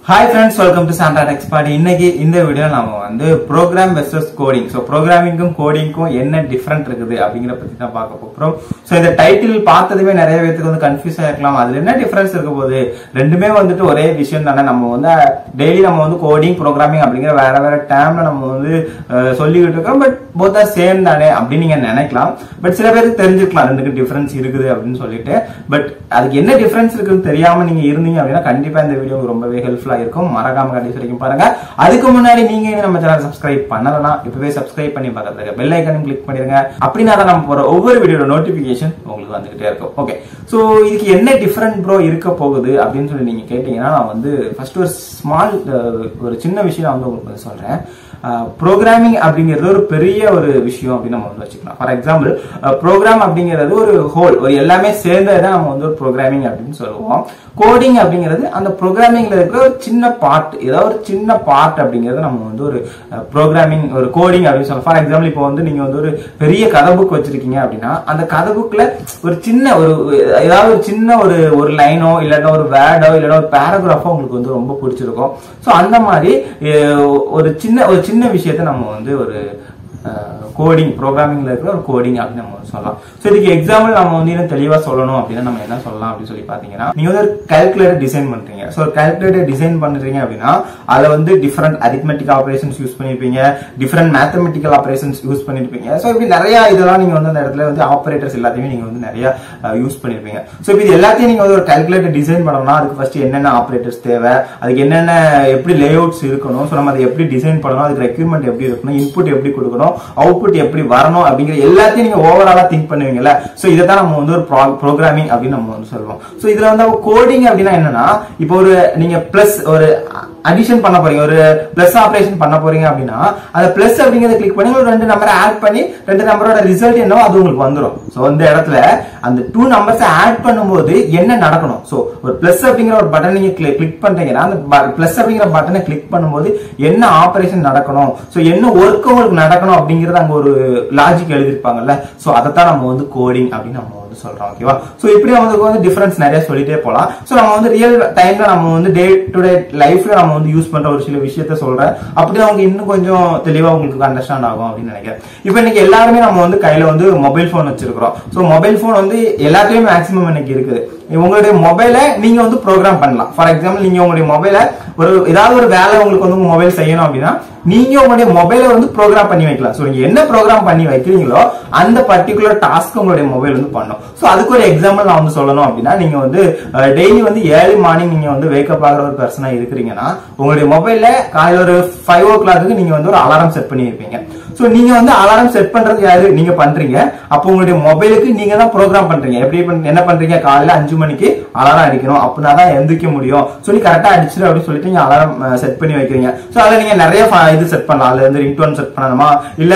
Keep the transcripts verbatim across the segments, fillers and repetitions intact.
Hi friends, welcome to Santa Expert. இன்னைக்கு இந்த video நாம வந்து program versus coding. So programming க்கும் coding க்கும் என்ன டிஃபரண்ட் இருக்குது அப்படிங்கற பத்தி தான் பார்க்க போறோம். சோ இந்த டைட்டில் பார்த்ததுமே நிறைய பேருக்கு வந்து கன்ஃபியூஸ் ஆயிருக்கலாம். அதுல என்ன டிஃபரன்ஸ் இருக்க போகுது? ரெண்டுமே வந்துட்டு ஒரே விஷயம் தானே. நம்ம வந்து டெய்லி நம்ம வந்து கோடிங், ப்ரோகிராமிங் அப்படிங்கற வேற வேற டேர்ம்ல நம்ம வந்து சொல்லிக்கிட்டு இருக்கோம். பட் both are சேம் தானே அப்படி நீங்க நினைக்கலாம். பட் சில பேருக்கு தெரிஞ்சிருக்கலாம் ரெண்டுக்கு டிஃபரன்ஸ் இருக்குது அப்படின்னு சொல்லிட்டு. பட் அதுக்கு என்ன டிஃபரன்ஸ் இருக்குன்னு தெரியாம நீங்க இருந்தீங்க அப்படின்னா கண்டிப்பா இந்த வீடியோ ரொம்பவே ஹெல்ப்ஃபுல்லா இருக்கும். மறக்காம கடைசி வரைக்கும் பாருங்க. அதுக்கு முன்னாடி நீங்க நம்ம சேனல் சப்ஸ்கிரைப் பண்ணலனா இப்பவே சப்ஸ்கிரைப் பண்ணி பக்கத்துல இருக்க பெல் ஐகானையும் கிளிக் பண்ணிருங்க. அப்படினா தான் நம்ம போற ஒவ்வொரு வீடியோட நோட்டிபிகேஷன் உங்களுக்கு வந்துகிட்டே இருக்கும். ஓகே, சோ இதுக்கு என்ன டிஃபரண்ட் ப்ரோ இருக்க போகுது அப்படின்னு சொல்லி நீங்க கேட்டீங்கன்னா நான் வந்து ஃபர்ஸ்ட் ஒரு ஸ்மால் ஒரு சின்ன விஷயம் நான் வந்து உங்களுக்கு சொல்றேன். ப்ரோக்ராமிங் அப்படிங்கிறது ஒரு பெரிய ஒரு விஷயம் அப்படின்னு நம்ம வந்து வச்சுக்கலாம். ஃபார் எக்ஸாம்பிள் ப்ரோக்ராம் அப்படிங்கிறது ஒரு ஹோல், ஒரு எல்லாமே சேர்ந்ததான் நம்ம வந்து ஒரு ப்ரோக்ராமிங் அப்படின்னு சொல்லுவோம். கோடிங் அப்படிங்கிறது அந்த ப்ரோக்ராமிங்ல இருக்கிற ஒரு சின்ன பார்ட், ஏதாவது ஒரு சின்ன பார்ட் அப்படிங்கிறது நம்ம வந்து ஒரு ப்ரோக்ராமிங் ஒரு கோடிங் அப்படின்னு சொல்லலாம். ஃபார் எக்ஸாம்பிள் இப்போ வந்து நீங்க வந்து ஒரு பெரிய கதை புக் வச்சிருக்கீங்க அப்படின்னா அந்த கதை புக்ல ஒரு சின்ன ஒரு ஏதாவது ஒரு சின்ன ஒரு ஒரு லைனோ இல்லைன்னா ஒரு வேர்டோ இல்லைன்னா ஒரு பேராகிராஃபோ உங்களுக்கு வந்து ரொம்ப பிடிச்சிருக்கும். ஸோ அந்த மாதிரி ஒரு சின்ன ஒரு சின்ன விஷயத்த நம்ம வந்து ஒரு கோடிங், ப்ரோக்ராமிங்ல இருக்கிற ஒரு கோடிங் அப்படின்னு நம்ம சொல்லலாம். சோ இதுக்கு எக்ஸாம்பிள் நம்ம வந்து இன்னும் தெளிவா சொல்லணும் அப்படின்னா நம்ம என்ன சொல்லலாம் அப்படின்னு சொல்லி பாத்தீங்கன்னா, நீங்க வந்து ஒரு கால்குலேட்டர் டிசைன் பண்றீங்க. சோ ஒரு கால்குலேட்டர் டிசைன் பண்றீங்க அப்படின்னா அதுல வந்து டிஃபரெண்ட் அரித்மெட்டிக் ஆபரேஷன்ஸ் யூஸ் பண்ணிருப்பீங்க, டிஃபரெண்ட் மேத்தமெட்டிக்கல் ஆபரேஷன்ஸ் யூஸ் பண்ணிருப்பீங்க. சோ இப்படி நிறைய இதெல்லாம் நீங்க வந்து அந்த இடத்துல வந்து ஆபரேட்டர்ஸ் எல்லாத்தையுமே நீங்க வந்து நிறைய யூஸ் பண்ணிருப்பீங்க. சோ இப்போ இது எல்லாத்தையும் நீங்க வந்து ஒரு கால்குலேட்டர் டிசைன் பண்ணணும்னா அதுக்கு ஃபர்ஸ்ட் என்னென்ன ஆபரேட்டர்ஸ் தேவை, அதுக்கு என்னென்ன எப்படி லே அவுட்ஸ் இருக்கணும், சோ நம்ம அதை எப்படி டிசைன் பண்ணணும், அதுக்கு ரெக்யூர்மெண்ட் எப்படி இருக்கணும், இன்புட் எப்படி கொடுக்கணும், அவுட்புட் எப்படி வரணும் அப்படிங்கிற எல்லாத்தையும் நீங்க ஓவராலா திங்க் பண்ணுவீங்கல்ல. சோ இதான் நம்ம வந்து ஒரு ப்ரோக்ராமிங் அப்படின்னு நம்ம வந்து சொல்லுவோம். சோ இதுல வந்து கோடிங் அப்படின்னா என்னன்னா, இப்போ ஒரு நீங்க பிளஸ் ஒரு அடிஷன் பண்ண போறீங்க, ஒரு பிளஸ் ஆபரேஷன் பண்ண போறீங்க அப்படின்னா அந்த பிளஸ் அப்படிங்கறத கிளிக் பண்ணி ஒரு ரெண்டு நம்பரை ஆட் பண்ணி ரெண்டு நம்பரோட ரிசல்ட் என்னவோ அது உங்களுக்கு வந்துடும். சோ இந்த இடத்துல அந்த டூ நம்பர்ஸ் ஆட் பண்ணும்போது என்ன நடக்கணும், சோ ஒரு பிளஸ் அப்படிங்கிற ஒரு பட்டன் நீங்க கிளிக் பண்றீங்கன்னா அந்த பிளஸ் அப்படிங்கிற பட்டனை கிளிக் பண்ணும்போது என்ன ஆபரேஷன் நடக்கணும், சோ என்ன ஒர்க் உங்களுக்கு நடக்கணும் அப்படிங்கறது அங்க ஒரு லாஜிக் எழுதிருப்பாங்கல்ல. சோ அதைத்தான் நம்ம வந்து கோடிங் அப்படின்னு நம்ம வந்து சொல்றோம். ஓகேவா? சோ இப்படி நமக்கு வந்து டிஃபரன்ஸ் நிறைய சொல்லிட்டே போலாம். சோ நம்ம வந்து ரியல் டைம்ல நம்ம வந்து டே டு டே லைஃப்ல நம்ம வந்து யூஸ் பண்ற ஒரு சில விஷயத்த சொல்றேன். அப்படி அவங்க இன்னும் கொஞ்சம் தெளிவா உங்களுக்கு அண்டர்ஸ்டாண்ட் ஆகும் அப்படின்னு நினைக்கிறேன். இப்போ இன்னைக்கு எல்லாருமே நம்ம வந்து கையில வந்து மொபைல் போன் வச்சிருக்கிறோம். சோ மொபைல் போன் வந்து எல்லாத்துலயுமே மேக்ஸிமம் இன்னைக்கு இருக்குது. உங்களுடைய மொபைலை நீங்க வந்து ப்ரோக்ராம் பண்ணலாம். ஃபார் எக்ஸாம்பிள் நீங்க உங்களுடைய மொபைலை ஒரு ஏதாவது ஒரு வேலை உங்களுக்கு வந்து உங்க மொபைல் செய்யணும் அப்படின்னா நீங்க உங்களுடைய மொபைலை வந்து ப்ரோக்ராம் பண்ணி வைக்கலாம். சோ நீங்க என்ன ப்ரோக்ராம் பண்ணி வைக்கிறீங்களோ அந்த பர்டிகுலர் டாஸ்க் உங்களுடைய மொபைல் வந்து பண்ணும். சோ அதுக்கு ஒரு எக்ஸாம்பிள் நான் வந்து சொல்லணும் அப்படின்னா, நீங்க வந்து டெய்லி வந்து ஏர்லி மார்னிங் நீங்க வந்து வேக்கப் ஆகிற ஒரு பர்சனா இருக்கிறீங்கன்னா உங்களுடைய மொபைல்ல காலையில ஒரு ஃபைவ் ஓ கிளாக்கு நீங்க வந்து ஒரு அலாரம் செட் பண்ணி இருப்பீங்க. சோ நீங்க வந்து அலாரம் செட் பண்றது யாரு, நீங்க பண்றீங்க. அப்போ உங்களுடைய மொபைலுக்கு நீங்க தான் ப்ரோக்ராம் பண்றீங்க. எப்படி என்ன பண்றீங்க, காலையில அஞ்சு மணிக்கு அலாரம் அடிக்கணும் அப்படின்னா தான் எந்திரிக்க முடியும் சொல்லி கரெக்டா அடிச்சிரு அப்படின்னு சொல்லிட்டு நீங்க அலாரம் செட் பண்ணி வைக்கிறீங்க. சோ அதுல நீங்க நிறைய இது செட் பண்ணலாம். அதுல வந்து ரிங்டோன் செட் பண்ணணுமா, இல்ல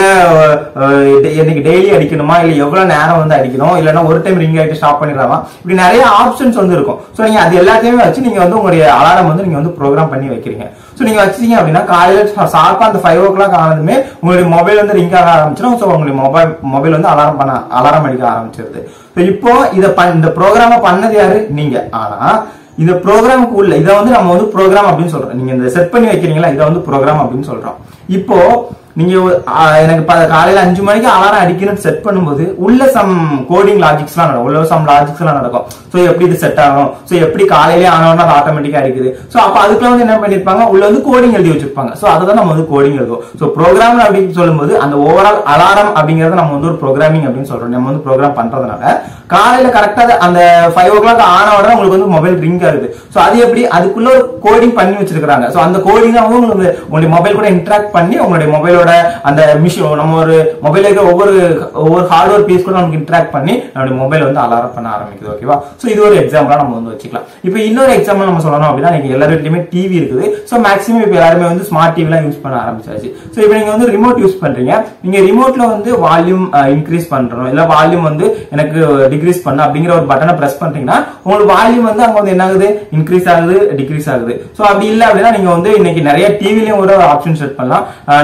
எனக்கு டெய்லி அடிக்கணுமா, இல்ல எவ்வளவு நேரம் வந்து அடிக்கணும், இல்லன்னா ஒரு டைம் ரிங் ஆயிட்டு ஸ்டாப் பண்ணிடலாமா, இப்படி நிறைய ஆப்ஷன்ஸ் வந்து இருக்கும். சோ நீங்க அது எல்லாத்தையுமே வச்சு நீங்க வந்து உங்களுடைய அலாரம் வந்து நீங்க வந்து ப்ரோக்ராம் பண்ணி வைக்கிறீங்க. சோ நீங்க வச்சீங்க அப்படின்னா காலையில ஷார்ப்பா அந்த ஃபைவ் ஓ கிளாக் ஆனதுமே உங்களுடைய மொபைல் வந்து ரிங் ஆக ஆரம்பிச்சிடும். சோ உங்களுடைய மொபைல் மொபைல் வந்து அலாரம் பண்ண அலாரம் அடிக்க ஆரம்பிச்சிருது. இப்போ இத இந்த ப்ரோக்ராம பண்ணது யாரு, நீங்க. ஆனா இந்த ப்ரோக்ராமுக்கு உள்ள இதை வந்து நம்ம வந்து ப்ரோக்ராம் அப்படின்னு சொல்றோம். நீங்க இந்த செட் பண்ணி வைக்கிறீங்களா, இதை வந்து ப்ரோக்ராம் அப்படின்னு சொல்றோம். இப்போ நீங்க எனக்கு காலையில அஞ்சு மணிக்கு அலாரம் அடிக்கணும்னு செட் பண்ணும்போது உள்ள சம் கோடிங் லாஜிக்ஸ் எல்லாம் நடக்கும், உள்ள சம் லாஜிக்ஸ் எல்லாம் நடக்கும். சோ எப்படி இது செட் ஆகும், சோ எப்படி காலையிலே ஆனவனா அது ஆட்டோமேட்டிக்கா அடிக்குது. சோ அப்ப அதுக்குள்ள வந்து என்ன பண்ணிருப்பாங்க, உள்ள வந்து கோடிங் எழுதி வச்சிருப்பாங்க. சோ அதுதான் நம்ம வந்து கோடிங் எழுதுவோம். சோ ப்ரோக்ராம் அப்படின்னு சொல்லும்போது அந்த ஓவரால் அலாரம் அப்படிங்கறத நம்ம வந்து ஒரு ப்ரோக்ராமிங் அப்படின்னு சொல்றோம். நம்ம வந்து ப்ரோக்ராம் பண்றதுனால காலையில கரெக்டா அந்த ஃபைவ் ஓ கிளாக் ஆன உடனே உங்களுக்கு வந்து மொபைல் ரிங் ஆகுது. சோ அது எப்படி, அதுக்குள்ள ஒரு கோடிங் பண்ணி வச்சிருக்காங்க. சோ அந்த கோடிங் தான் உங்களுக்கு உங்களுடைய மொபைல் கூட இன்டராக்ட் பண்ணி உங்களுடைய மொபைலோட அந்த மிஷின் நம்ம ஒரு மொபைல் இருக்கிற ஒவ்வொரு ஒவ்வொரு ஹார்ட்வேர் பீஸ் கூட நமக்கு இன்டராக்ட் பண்ணி நம்மளுடைய மொபைல் வந்து அலாரம் பண்ண ஆரம்பிக்குது. ஓகேவா? சோ இது ஒரு எக்ஸாம்பிளா நம்ம வந்து வச்சுக்கலாம். இப்போ இன்னொரு எக்ஸாம்பிள் நம்ம சொல்லணும் அப்படின்னா, நீங்க எல்லாருமே டிவி இருக்குது. சோ மேக்ஸிமம் இப்போ எல்லாருமே வந்து ஸ்மார்ட் டிவி எல்லாம் யூஸ் பண்ண ஆரம்பிச்சாச்சு. சோ இப்போ நீங்க வந்து ரிமோட் யூஸ் பண்றீங்க. நீங்க ரிமோட்ல வந்து வால்யூம் இன்க்ரீஸ் பண்றோம், இல்ல வால்யூம் வந்து எனக்கு டிக்ரீஸ் பண்ண அப்படிங்கிற ஒரு பட்டனை பிரஸ் பண்றீங்கன்னா உங்களுக்கு வால்யூம் வந்து அங்க வந்து என்ன ஆகுது, இன்க்ரீஸ் ஆகுது, டிக்ரீஸ் ஆகுது. சோ அப்படி இல்ல அப்படின்னா நீங்க வந்து இன்னைக்கு நிறைய டிவிலயும் ஒரு ஆப்ஷன் செட் பண்ணலாம். நைட் ஒரு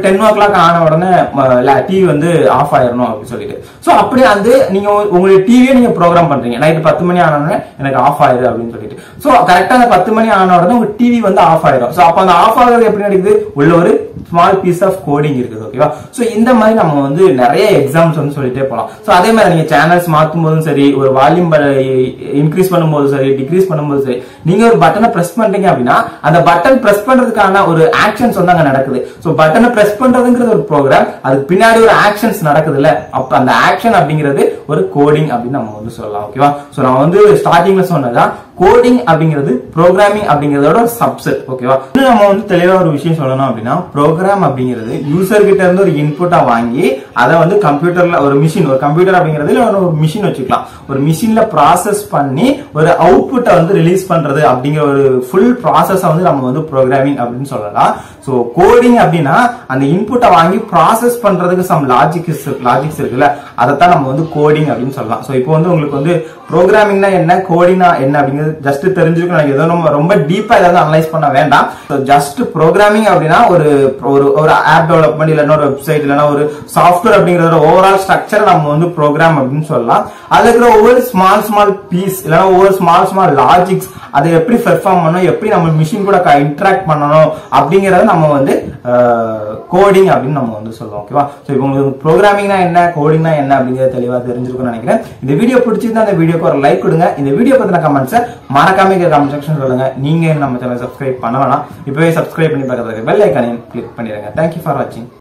டென் ஓ கிளாக் ஆன உடனே டிவி வந்து ஆஃப் ஆயிரணும் அப்படின்னு சொல்லிட்டு. சோ அப்படியே வந்து நீங்க உங்களுடைய டிவியை நீங்க ப்ரோக்ராம் பண்றீங்க, நைட் பத்து மணி ஆன உடனே எனக்கு ஆஃப் ஆயிரு அப்படின்னு சொல்லிட்டு. சோ கரெக்டா அந்த பத்து மணி ஆன உடனே உங்க டிவி வந்து ஆஃப் ஆயிரும். சோ அப்ப அந்த ஆஃப் ஆகுறது எப்படி நடக்குது, உள்ள ஒரு ஸ்மால் பீஸ் ஆஃப் கோடிங் இருக்குது. ஓகேவா? சோ இந்த மாதிரி நம்ம வந்து நிறைய எக்ஸாம்ஸ் வந்து சொல்லிட்டே போலாம். சோ அதே மாதிரி நீங்க சேனல்ஸ் மாத்தும் போதும் சரி, ஒரு வால்யூம் இன்க்ரீஸ் பண்ணும்போது சரி, டிக்ரீஸ் பண்ணும்போது சரி, நீங்க ஒரு பட்டனை பிரஸ் பண்றீங்க அப்படின்னா அந்த பட்டன் பிரஸ் பண்றதுக்கான ஒரு ஆக்ஷன்ஸ் வந்து அங்க நடக்குது. சோ பட்டனை பிரஸ் பண்றதுங்கிறது ஒரு ப்ரோக்ராம், அதுக்கு பின்னாடி ஒரு ஆக்ஷன்ஸ் நடக்குது இல்ல, அப்ப அந்த ஆக்ஷன் அப்படிங்கிறது ஒரு கோடிங் அப்படின்னு நம்ம வந்து சொல்லலாம். ஓகேவா? சோ நான் வந்து ஸ்டார்டிங்ல சொன்னதான் கோடிங் அப்படிங்கிறது ப்ரோக்ராமிங் அப்படிங்கறதோட சப்செட். ஓகேவா? இன்னும் நம்ம வந்து தெளிவா ஒரு விஷயம் சொல்லணும் அப்படின்னா, ப்ரோக்ராம் அப்படிங்கிறது யூசர் கிட்ட இருந்து ஒரு இன்புட்டா வாங்கி அதை வந்து கம்ப்யூட்டர்ல ஒரு மிஷின், ஒரு கம்ப்யூட்டர் அப்படிங்கிறது ஒரு மிஷின் வச்சுக்கலாம், ஒரு மிஷின்ல ப்ராசஸ் பண்ணி ஒரு அவுட்புட்டை வந்து ரிலீஸ் பண்றது அப்படிங்கிற ஒரு ஃபுல் ப்ராசஸ் வந்து நம்ம வந்து ப்ரோக்ராமிங் அப்படின்னு சொல்லலாம். சோ கோடிங் அப்படின்னா அந்த இன்புட்டை வாங்கி ப்ராசஸ் பண்றதுக்கு சம் லாஜிக்ஸ் லாஜிக்ஸ் இருக்குல்ல, அதைத்தான் நம்ம வந்து கோடிங் அப்படின்னு சொல்லலாம். சோ இப்போ வந்து உங்களுக்கு வந்து ப்ரோக்ராமிங்னா என்ன, கோடிங்னா என்ன அப்படிங்கிறது ஜஸ்ட் தெரிஞ்சுக்கணும். ஏதோ நம்ம ரொம்ப டீப்பா ஏதாவது அனலைஸ் பண்ண வேண்டாம். ஜஸ்ட் ப்ரோக்ராமிங் அப்படின்னா ஒரு ஒரு ஆப் டெவலப்மெண்ட் இல்லைன்னா ஒரு வெப்சைட் இல்லைன்னா ஒரு சாஃப்ட்வேர் அப்படிங்கிற ஓவரால் ஸ்ட்ரக்சர் நம்ம வந்து ப்ரோக்ராம் அப்படின்னு சொல்லலாம். அதுல இருக்கிற ஒவ்வொரு ஸ்மால் ஸ்மால் பீஸ் இல்லைன்னா ஒவ்வொரு ஸ்மால் ஸ்மால் லாஜிக்ஸ் அதை எப்படி பெர்ஃபார்ம் பண்ணணும், எப்படி நம்ம மிஷின் கூட இன்டராக்ட் பண்ணணும் அப்படிங்கறத நம்ம வந்து கோடிங் அப்படின்னு நம்ம வந்து சொல்லுவோம். ஓகேவா? சோ இப்போ உங்களுக்கு ப்ரோக்ராமிங்னா என்ன, கோடிங்னா என்ன அப்படிங்கறது தெளிவா தெரிஞ்சிருக்கும்னு நினைக்கிறேன். இந்த வீடியோ பிடிச்சிருந்தா அந்த வீடியோக்கு ஒரு லைக் கொடுங்க. இந்த வீடியோ பத்தின கமெண்ட்ஸை மறக்காம கமெண்ட் செக்ஷன் சொல்லுங்க. நீங்க நம்ம சேனல் சப்ஸ்கிரைப் பண்ணலாம், இப்பவே சப்ஸ்கிரைப் பண்ணி பக்கத்துல பெல் ஐகானையும் கிளிக் பண்ணிடுங்க. தேங்க்யூ ஃபார் வாட்சிங்.